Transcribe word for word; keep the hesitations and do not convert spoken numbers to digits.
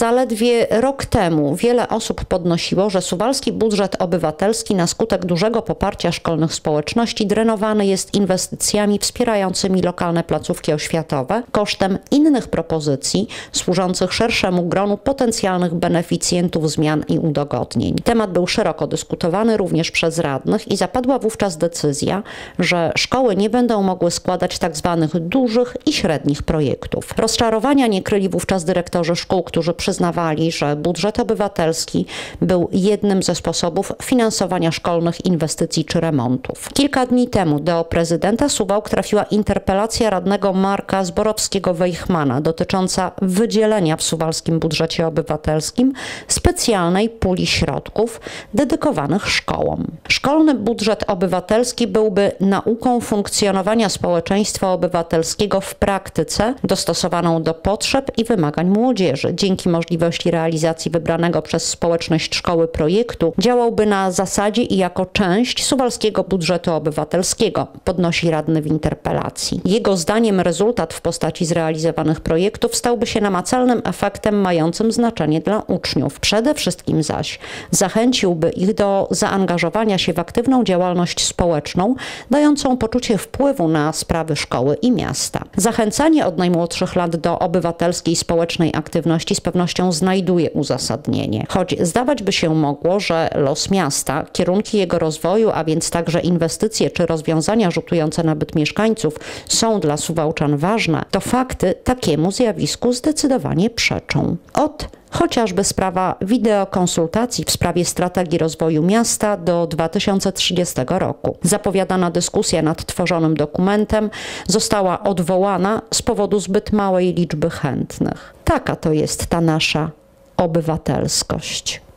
Zaledwie rok temu wiele osób podnosiło, że suwalski budżet obywatelski na skutek dużego poparcia szkolnych społeczności drenowany jest inwestycjami wspierającymi lokalne placówki oświatowe kosztem innych propozycji służących szerszemu gronu potencjalnych beneficjentów zmian i udogodnień. Temat był szeroko dyskutowany również przez radnych i zapadła wówczas decyzja, że szkoły nie będą mogły składać tzw. dużych i średnich projektów. Rozczarowania nie kryli wówczas dyrektorzy szkół, którzy przyznawali, że budżet obywatelski był jednym ze sposobów finansowania szkolnych inwestycji czy remontów. Kilka dni temu do prezydenta Suwałk trafiła interpelacja radnego Marka Zborowskiego-Wejchmana dotycząca wydzielenia w suwalskim budżecie obywatelskim specjalnej puli środków dedykowanych szkołom. Szkolny budżet obywatelski byłby nauką funkcjonowania społeczeństwa obywatelskiego w praktyce dostosowaną do potrzeb i wymagań młodzieży. Dzięki możliwości realizacji wybranego przez społeczność szkoły projektu działałby na zasadzie i jako część suwalskiego budżetu obywatelskiego, podnosi radny w interpelacji. Jego zdaniem rezultat w postaci zrealizowanych projektów stałby się namacalnym efektem mającym znaczenie dla uczniów. Przede wszystkim zaś zachęciłby ich do zaangażowania się w aktywną działalność społeczną, dającą poczucie wpływu na sprawy szkoły i miasta. Zachęcanie od najmłodszych lat do obywatelskiej społecznej aktywności z pewnością znajduje uzasadnienie. Choć zdawać by się mogło, że los miasta, kierunki jego rozwoju, a więc także inwestycje czy rozwiązania rzutujące na byt mieszkańców są dla Suwałczan ważne, to fakty takiemu zjawisku zdecydowanie przeczą. Od chociażby sprawa wideokonsultacji w sprawie strategii rozwoju miasta do dwa tysiące trzydziestego roku. Zapowiadana dyskusja nad tworzonym dokumentem została odwołana z powodu zbyt małej liczby chętnych. Taka to jest ta nasza obywatelskość.